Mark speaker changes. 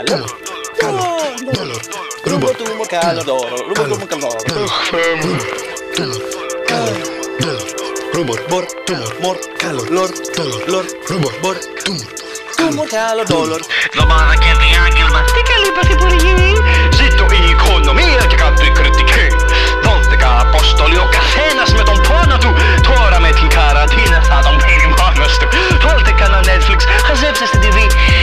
Speaker 1: calor. Rumor, tumor, calor, rumor, tumor, calor. Rumor, bor, tumor, mor, calor, lor, lor, rumor, bor, tumor. Tumor, calor, dolor.
Speaker 2: Εβδομάδα και διάγγελμα. Τι καλή πρωθυπουργή. Ζήτω η οικονομία και κάτω η κριτική. 12 απόστολοι ο καθένας με τον πόνο του. Τώρα με την καραντίνα θα τον πήρει μόνος του. Βάλτε κανένα Netflix, χαζέψε στην TV.